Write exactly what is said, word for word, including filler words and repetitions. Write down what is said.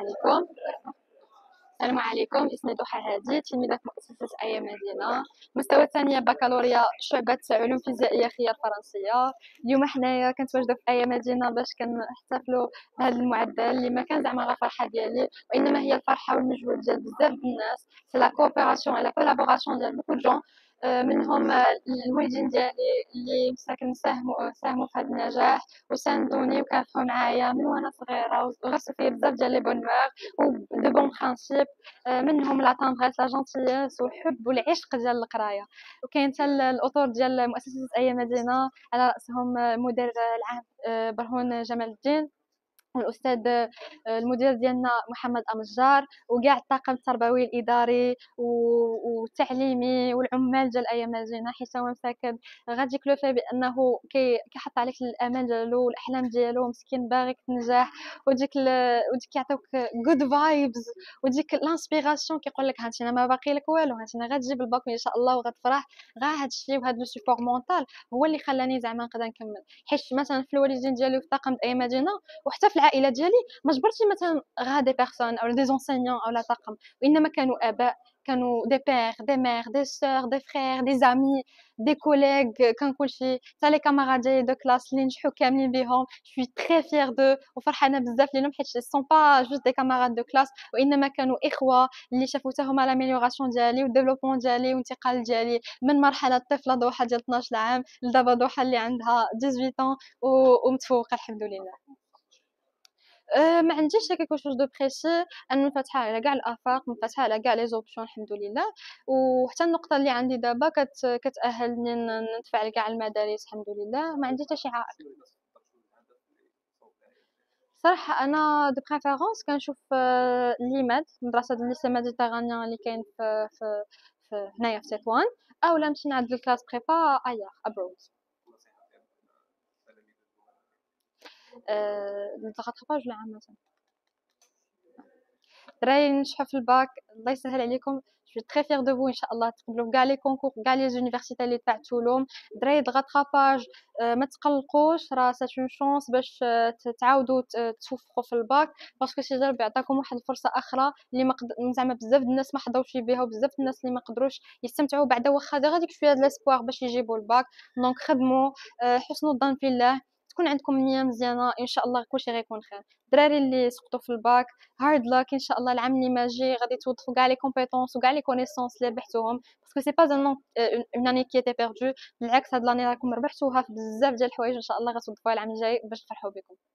عليكم. السلام عليكم، اسمي ضحى هادي، تلميذة في مؤسسة أيا مدينة، مستوى الثانية بكالوريا شعبة علوم فيزيائية خيار فرنسية. اليوم حنايا كنتواجدو في أيا مدينة باش كنحتفلوا بهذا المعدل اللي ما كان زعما غير فرحة ديالي، وإنما هي الفرحة والمجهود ديال بزاف د الناس. سي لا كوبيراسيون لا كولابوراسيون ديال بوكو جون، منهم الوالدين ديالي اللي مساكن ساهموا ساهموا في هذا النجاح وساندوني وكافحوا معايا من وانا صغيره وغرسوا فيا بزاف ديال لي بونوار و دو بون برانسيب، منهم لا طاندريس لا جونتييس والحب والعشق ديال القرايه. وكاين حتى الاطر ديال مؤسسه اي مدينه على راسهم المدير العام برهون جمال الدين، والاستاذ المدير ديالنا محمد امجار، وكاع الطاقم التربوي الاداري والتعليمي والعمال ديال اي مدينه، حيت هو مساكن غادي كلوفي بانه كيحط عليك الامال ديالو والاحلام ديالو، مسكين باغيك تنجح، وديك ال... وديك كيعطيوك جود فايبز وديك الانسبيراسيون، كيقول لك هانتينا ما باقي لك والو، هانتينا غتجيب الباك ان شاء الله وغتفرح. غا هادشي وهاد لو سيبور مونطال هو اللي خلاني زعما نقدر نكمل، حيت مثلا في الوالدين ديالي وفي طاقم اي مدينه وحتى في العائله ديالي ما جبرتش مثلا غا دي بيرسون او دي زونسينيون او لا طاقم، وانما كانوا اباء، كانوا دي بير دي مير دي سور دي فرير دي زامي دي كوليغ، كان كلشي حتى لي كاماراد ديالي دو كلاس اللي نجحوا كاملين بهم. جو سوي تري فيير دو وفرحانه بزاف ليهم، حيت سون با جوست دي كاماراد دو كلاس، وانما كانوا اخوه اللي شافوا حتى هما لاميليوراسيون ديالي والديفلوبمون ديالي وانتقال ديالي من مرحله طفله ضحى ديال اثناش عام لدابا ضحى اللي عندها ثمانية عشر ومتفوقه الحمد لله. أه ما عنديش quelque chose de précis، انا منفتحه على كاع الافاق، منفتحه على كاع لي زوبسيون الحمد لله. وحتى النقطه اللي عندي دابا كت كتاهلني ندفع لكاع المدارس الحمد لله، ما عندي حتى شي عائق. صراحه انا دو بريفيرونس كنشوف ليماد، مدرسه الليسي ميديتيرانيان اللي كاين في في, في هنايا في تطوان، او لا نمشي نعدل الكلاس بريبا ايا ابرود. أه الغطرفاج ولا عامه دراري نجحوا في الباك، الله يسهل عليكم. جو تري فيغ دو فو، ان شاء الله تقبلوا كاع لي كونكور كاع لي زونيفرسيتي اللي تاعتوا لهم. دراري الغطرافاج ما تقلقوش، راه سات اون شونس باش تعاودوا توفقوا في الباك، باسكو سي جرب يعطيكم واحد الفرصه اخرى اللي ما زعما بزاف الناس ما حضروش بها، وبزاف الناس اللي ما قدروش يستمتعوا بعدا واخا غاديك شويه د لاسبوار باش يجيبوا الباك. دونك خدموا، حسنوا الظن في الله، تكون عندكم نيه مزيانه ان شاء الله كلشي غيكون خير. الدراري اللي سقطوا في الباك هارد لاك، ان شاء الله العام اللي ماجي غادي توظفوا كاع لي كومبيتونس وكاع لي كونيسونس اللي ربحتوهم، باسكو سي با ان اون اني كي تي بيردو، بالعكس هاد لاني راكم ربحتوها في بزاف ديال الحوايج، ان شاء الله غتوظفوها العام الجاي باش نفرحوا بكم.